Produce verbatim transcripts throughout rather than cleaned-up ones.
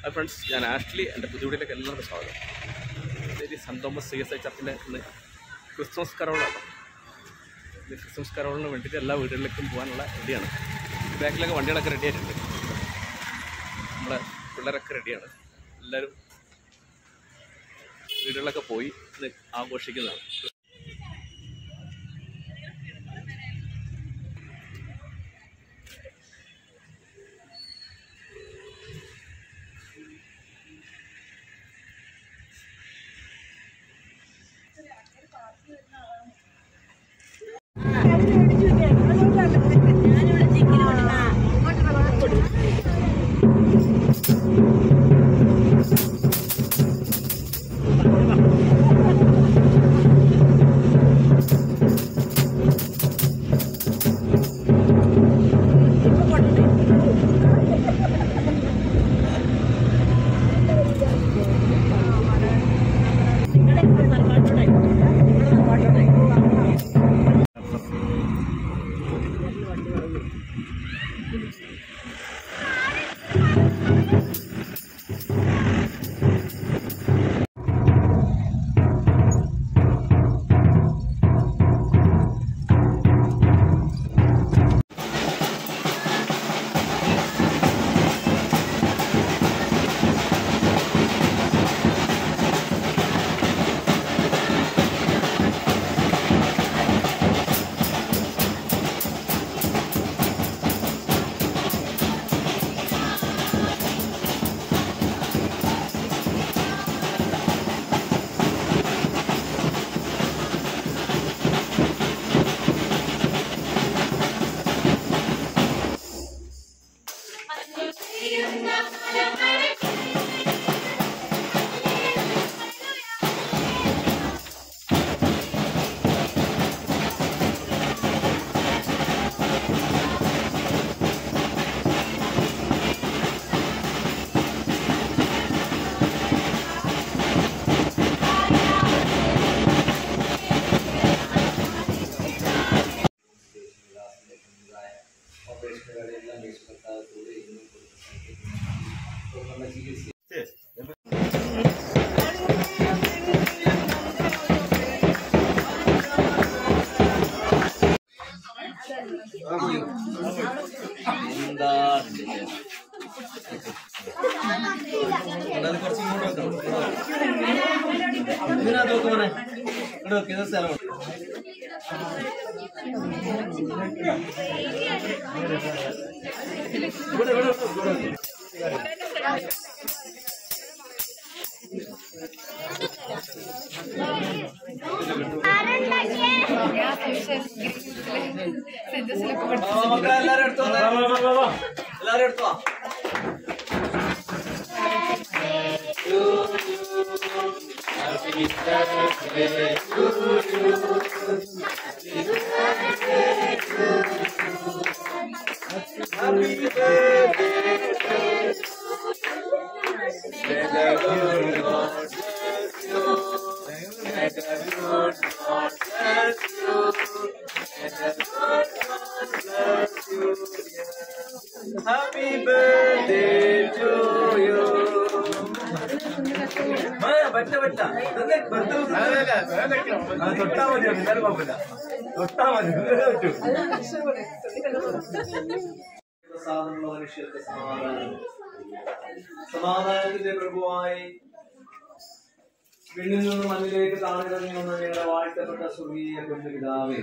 Hi friends, ഞാൻ Ashley. എൻ്റെ പുതിയ വീട്ടിലേക്ക് എല്ലാവർക്കും സ്വാഗതം. ശരി, Saint Thomas C S I ചർച്ചിൻ്റെ ഇന്ന് ക്രിസ്മസ് കരോളാണ്. ഇത് ക്രിസ്മസ് കരോളിന് വേണ്ടിയിട്ട് എല്ലാ വീടുകളിലേക്കും പോകാനുള്ള റെഡിയാണ്. ബാക്കിലൊക്കെ വണ്ടികളൊക്കെ റെഡി ആയിട്ടുണ്ട്. നമ്മളെ പിള്ളേരൊക്കെ റെഡിയാണ്. എല്ലാവരും വീടുകളിലൊക്കെ പോയി ഇന്ന് ആഘോഷിക്കുന്നതാണ്. മനുഷ്യർക്ക് സമാധാനം. സമാധാനത്തിന്റെ പ്രഭുവായി വീട്ടിൽ നിന്ന് മണ്ണിലേക്ക് താണിറങ്ങി വന്ന ഞങ്ങളുടെ വാഴ്ത്തപ്പെട്ട സ്വർഗീയ പിതാവേ,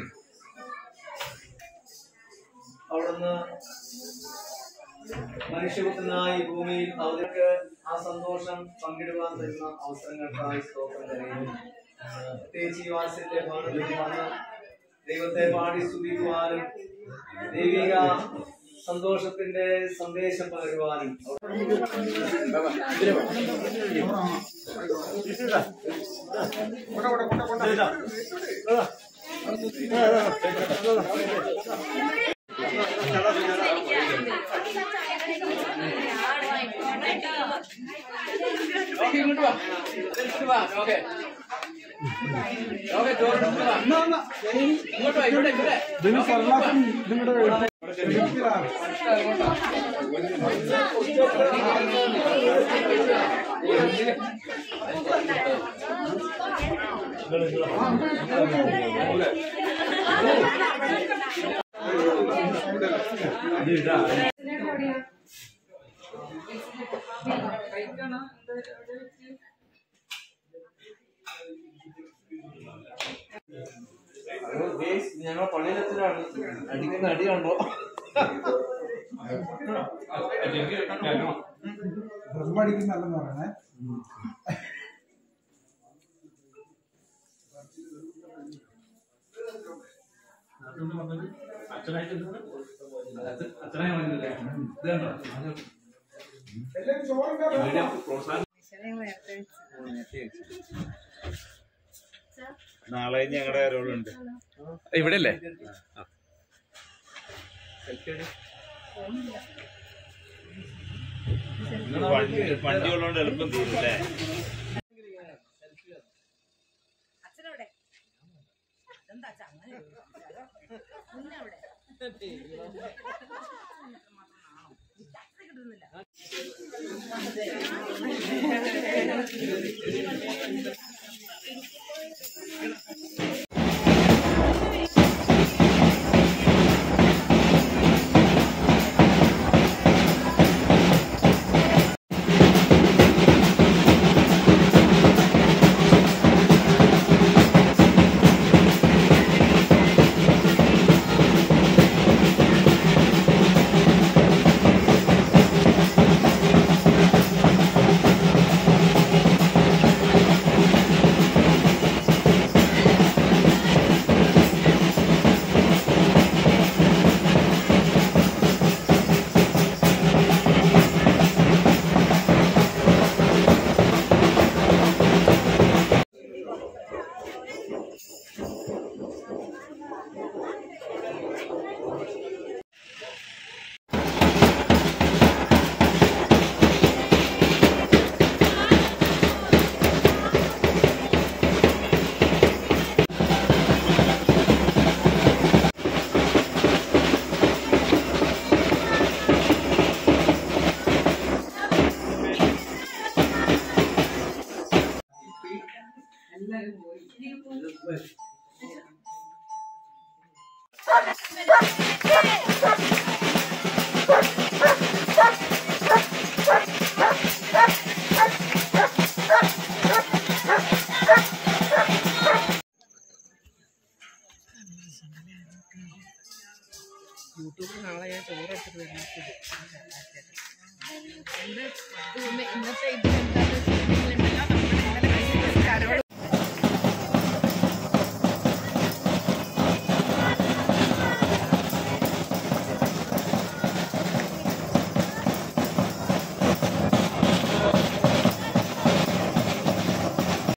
അവിടുന്ന് മനുഷ്യപുത്രനായി ഭൂമിയിൽ അവർക്ക് ആ സന്തോഷം പങ്കിടുവാൻ തരുന്ന അവസരങ്ങൾക്കായി സ്തോത്രം തരുന്നു. പ്രത്യേകിച്ച് ഈ വാസത്തിന്റെ ഭവനത്തിൽ വന്ന് ദൈവത്തെ പാടി സ്തുതിക്കുവാനും ദൈവിക സന്തോഷത്തിന്റെ സന്ദേശം പകരുവാനും ഇങ്ങോട്ട് ഞങ്ങൾ പള്ളിയിലെത്തിലാണ് അടിക്കുന്ന അടി കണ്ടോ? ബ്രഹ്മടിക്കുന്നല്ലെന്ന് പറയണേ. നാളെ ഞങ്ങളുടെ റോളുണ്ട് ഇവിടെ അല്ലേ? വണ്ടി വണ്ടി ഉള്ളതുകൊണ്ട് എളുപ്പം തീരുല്ലേ? യൂട്യൂബിൽ നാളെ ഞാൻ ചോറ് എടുത്തിട്ട് വരുന്നത് ഇന്നത്തെ ഇത്